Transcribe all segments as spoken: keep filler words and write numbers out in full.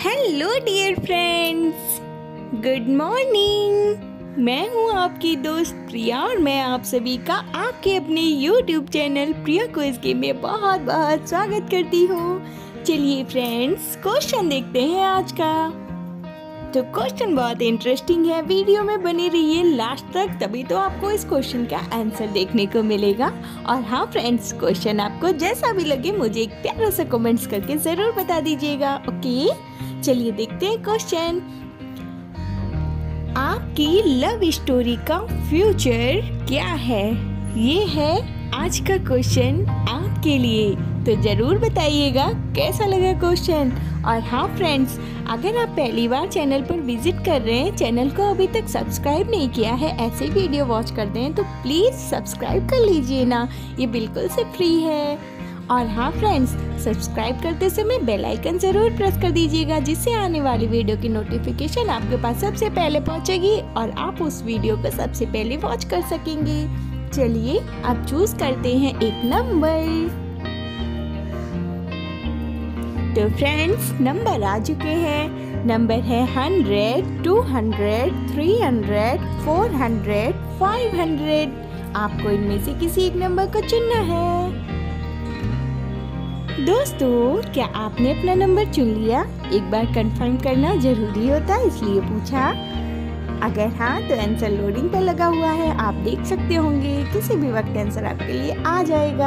Hello dear friends, good morning. मैं हूँ आपकी दोस्त प्रिया और मैं आप सभी का आपके अपने YouTube channel Priya quiz game में बहुत बहुत स्वागत करती हूँ। चलिए फ्रेंड्स, क्वेश्चन देखते हैं आज का। तो क्वेश्चन बहुत इंटरेस्टिंग है, वीडियो में बने रहिए लास्ट तक, तभी तो आपको इस क्वेश्चन का आंसर देखने को मिलेगा। और हाँ फ्रेंड्स, क्वेश्चन आपको जैसा भी लगे मुझे एक प्यारा सा कमेंट्स करके जरूर बता दीजिएगा। ओके, चलिए देखते हैं क्वेश्चन। आपकी लव स्टोरी का फ्यूचर क्या है? ये है आज का क्वेश्चन आपके लिए, तो जरूर बताइएगा कैसा लगा क्वेश्चन। और हाँ फ्रेंड्स, अगर आप पहली बार चैनल पर विजिट कर रहे हैं, चैनल को अभी तक सब्सक्राइब नहीं किया है, ऐसे वीडियो वॉच करते हैं तो प्लीज़ सब्सक्राइब कर लीजिए ना, ये बिल्कुल से फ्री है। और हाँ फ्रेंड्स, सब्सक्राइब करते समय बेल आइकन ज़रूर प्रेस कर दीजिएगा, जिससे आने वाली वीडियो की नोटिफिकेशन आपके पास सबसे पहले पहुंचेगी और आप उस वीडियो को सबसे पहले वॉच कर सकेंगे। चलिए अब चूज करते हैं एक नंबर। तो फ्रेंड्स, नंबर आ चुके हैं। नंबर है hundred, two hundred, three hundred, four hundred, five hundred. आपको इनमें से किसी एक नंबर को चुनना है। दोस्तों, क्या आपने अपना नंबर चुन लिया? एक बार कंफर्म करना जरूरी होता है, इसलिए पूछा। अगर हाँ तो आंसर लोडिंग पर लगा हुआ है, आप देख सकते होंगे। किसी भी वक्त आंसर आपके लिए आ जाएगा।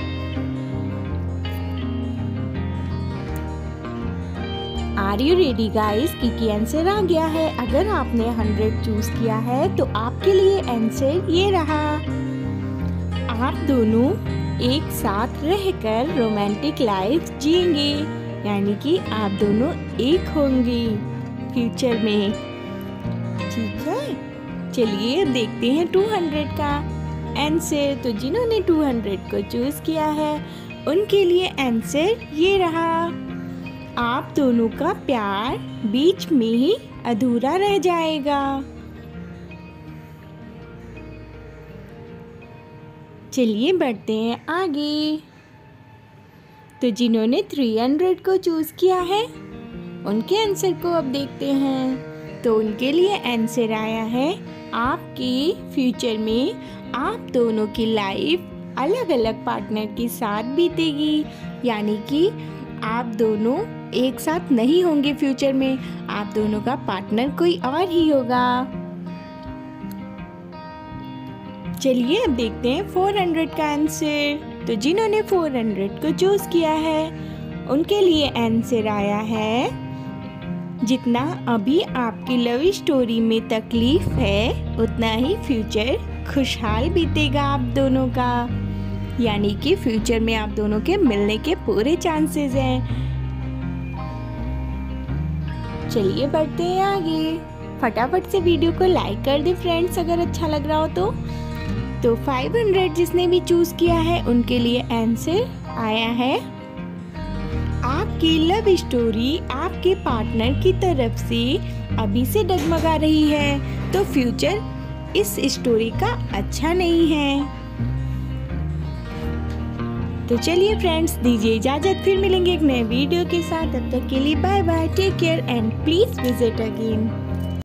Are you ready guys? क्योंकि आंसर आ गया है। अगर आपने हंड्रेड चूज किया है तो आपके लिए आंसर ये रहा। आप दोनों एक साथ रहकर रोमांटिक लाइफ जिएंगे, यानी कि आप दोनों एक होंगे फ्यूचर में। ठीक है, चलिए अब देखते हैं टू हंड्रेड का आंसर। तो जिन्होंने टू हंड्रेड को चूज किया है उनके लिए आंसर ये रहा। आप दोनों का प्यार बीच में ही अधूरा रह जाएगा। चलिए बढ़ते हैं आगे। तो जिन्होंने थ्री हंड्रेड को चूज किया है उनके आंसर को अब देखते हैं। तो उनके लिए आंसर आया है, आपके फ्यूचर में आप दोनों की लाइफ अलग अलग पार्टनर के साथ बीतेगी, यानी कि आप दोनों एक साथ नहीं होंगे फ्यूचर में, आप दोनों का पार्टनर कोई और ही होगा। चलिए अब देखते हैं फोर हंड्रेड का आंसर। तो जिन्होंने फोर हंड्रेड को चूज किया है उनके लिए आंसर आया है, जितना अभी आपकी लव स्टोरी में तकलीफ है उतना ही फ्यूचर खुशहाल बीतेगा आप दोनों का, यानी कि फ्यूचर में आप दोनों के मिलने के पूरे चांसेस हैं। चलिए बढ़ते हैं आगे। फटाफट से वीडियो को लाइक कर दे फ्रेंड्स अगर अच्छा लग रहा हो तो। तो फाइव हंड्रेड जिसने भी चूज किया है उनके लिए आंसर आया है, आपकी लव स्टोरी आपके पार्टनर की तरफ से अभी से डगमगा रही है, तो फ्यूचर इस स्टोरी का अच्छा नहीं है। तो चलिए फ्रेंड्स, दीजिए इजाजत, फिर मिलेंगे एक नए वीडियो के साथ। तब तक के लिए bye bye, take care and please visit again.